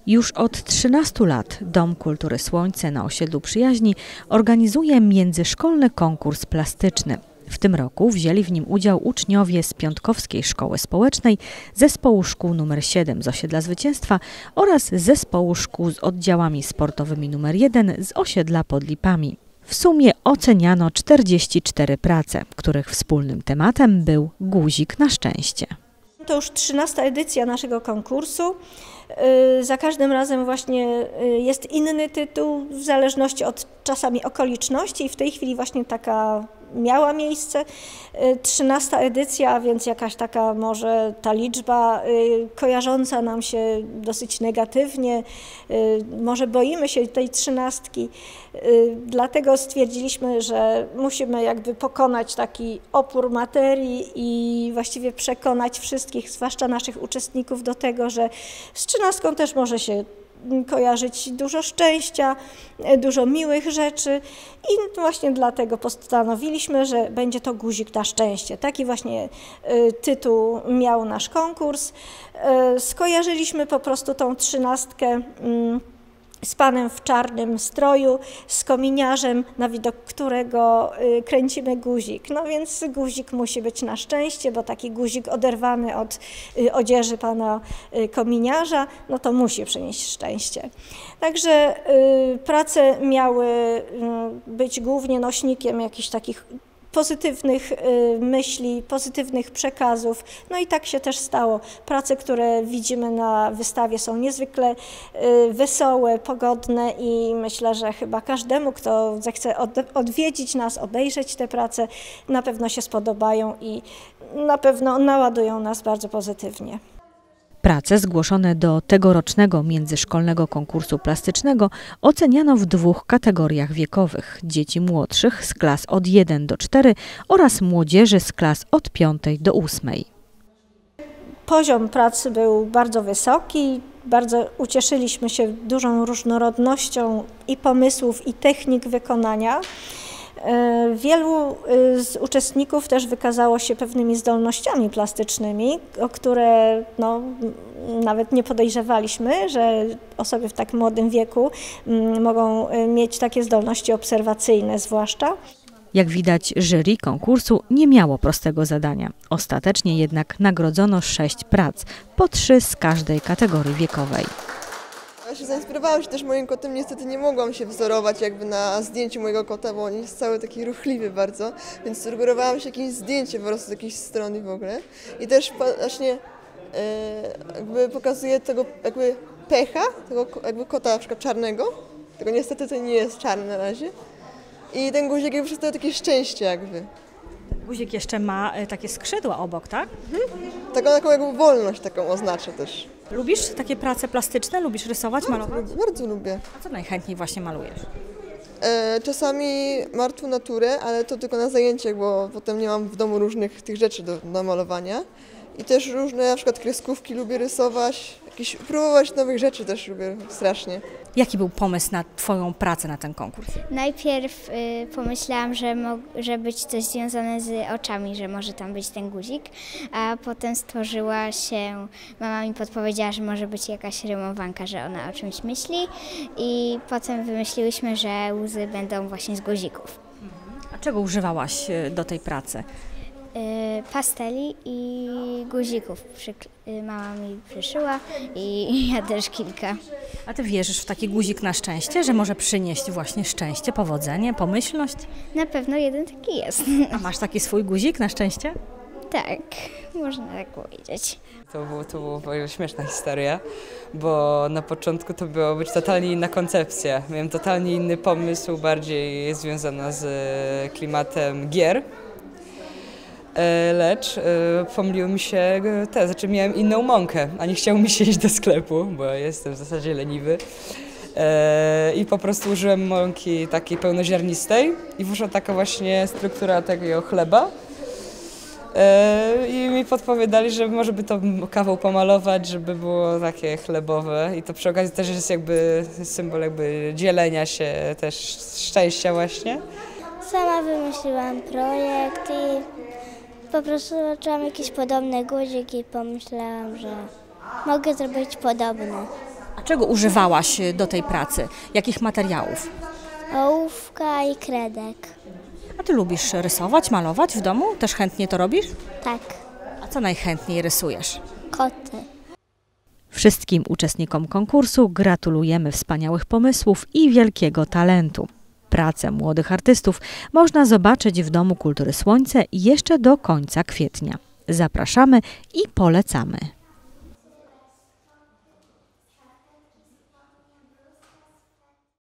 Już od 13 lat Dom Kultury Słońce na osiedlu Przyjaźni organizuje międzyszkolny konkurs plastyczny. W tym roku wzięli w nim udział uczniowie z Piątkowskiej Szkoły Społecznej, Zespołu Szkół nr 7 z osiedla Zwycięstwa oraz Zespołu Szkół z oddziałami sportowymi nr 1 z osiedla Pod Lipami. W sumie oceniano 44 prace, których wspólnym tematem był guzik na szczęście. To już 13. edycja naszego konkursu. Za każdym razem właśnie jest inny tytuł, w zależności od czasami okoliczności i w tej chwili właśnie taka miała miejsce. 13. edycja, a więc jakaś taka może ta liczba kojarząca nam się dosyć negatywnie. Może boimy się tej 13. Dlatego stwierdziliśmy, że musimy jakby pokonać taki opór materii i właściwie przekonać wszystkich, zwłaszcza naszych uczestników, do tego, że z 13 też może się kojarzyć dużo szczęścia, dużo miłych rzeczy i właśnie dlatego postanowiliśmy, że będzie to guzik na szczęście. Taki właśnie tytuł miał nasz konkurs. Skojarzyliśmy po prostu tą 13 z panem w czarnym stroju, z kominiarzem, na widok którego kręcimy guzik. No więc guzik musi być na szczęście, bo taki guzik oderwany od odzieży pana kominiarza, no to musi przynieść szczęście. Także prace miały być głównie nośnikiem jakichś takich pozytywnych myśli, pozytywnych przekazów. No i tak się też stało. Prace, które widzimy na wystawie, są niezwykle wesołe, pogodne i myślę, że chyba każdemu, kto zechce odwiedzić nas, obejrzeć te prace, na pewno się spodobają i na pewno naładują nas bardzo pozytywnie. Prace zgłoszone do tegorocznego międzyszkolnego konkursu plastycznego oceniano w 2 kategoriach wiekowych: dzieci młodszych z klas od 1 do 4 oraz młodzieży z klas od 5 do 8. Poziom pracy był bardzo wysoki, bardzo ucieszyliśmy się dużą różnorodnością i pomysłów, i technik wykonania. Wielu z uczestników też wykazało się pewnymi zdolnościami plastycznymi, o które no, nawet nie podejrzewaliśmy, że osoby w tak młodym wieku mogą mieć takie zdolności obserwacyjne zwłaszcza. Jak widać, jury konkursu nie miało prostego zadania. Ostatecznie jednak nagrodzono 6 prac, po 3 z każdej kategorii wiekowej. Ja zainspirowałam się też moim kotem, niestety nie mogłam się wzorować jakby na zdjęciu mojego kota, bo on jest cały taki ruchliwy bardzo, więc sugerowałam się jakieś zdjęcie po prostu z jakiejś strony w ogóle. I też właśnie jakby pokazuje tego jakby pecha, tego jakby kota na przykład czarnego, tylko niestety to nie jest czarny na razie. I ten guzik jakby przedstawia takie szczęście jakby. Guzik jeszcze ma takie skrzydła obok, tak? Taką jakby wolność taką oznacza też. Lubisz takie prace plastyczne? Lubisz rysować, malować? Bardzo lubię. A co najchętniej właśnie malujesz? Czasami martwą naturę, ale to tylko na zajęciach, bo potem nie mam w domu różnych tych rzeczy do malowania. I też różne na przykład kreskówki lubię rysować, próbować nowych rzeczy też lubię strasznie. Jaki był pomysł na Twoją pracę na ten konkurs? Najpierw pomyślałam, że może być coś związane z oczami, że może tam być ten guzik, a potem stworzyła się, mama mi podpowiedziała, że może być jakaś rymowanka, że ona o czymś myśli i potem wymyśliłyśmy, że łzy będą właśnie z guzików. A czego używałaś do tej pracy? Pasteli i guzików. Mama mi przyszyła i ja też kilka. A Ty wierzysz w taki guzik na szczęście, że może przynieść właśnie szczęście, powodzenie, pomyślność? Na pewno jeden taki jest. A masz taki swój guzik na szczęście? Tak, można tak powiedzieć. To była w ogóle śmieszna historia, bo na początku to miała być totalnie inna koncepcja. Miałem totalnie inny pomysł, bardziej związany z klimatem gier. Lecz pomyliło mi się miałem inną mąkę, a nie chciało mi się iść do sklepu, bo jestem w zasadzie leniwy. I po prostu użyłem mąki takiej pełnoziarnistej i wyszła taka właśnie struktura takiego chleba. I mi podpowiadali, że może by to kawał pomalować, żeby było takie chlebowe i to przy okazji też jest jakby symbol jakby dzielenia się, też szczęścia właśnie. Sama wymyśliłam projekt i po prostu zobaczyłam jakiś podobny guzik i pomyślałam, że mogę zrobić podobny. A Czego używałaś do tej pracy? Jakich materiałów? Ołówka i kredek. A ty lubisz rysować, malować w domu? Też chętnie to robisz? Tak, A co najchętniej rysujesz? koty. Wszystkim uczestnikom konkursu gratulujemy wspaniałych pomysłów i wielkiego talentu. Pracę młodych artystów można zobaczyć w Domu Kultury Słońce jeszcze do końca kwietnia. Zapraszamy i polecamy.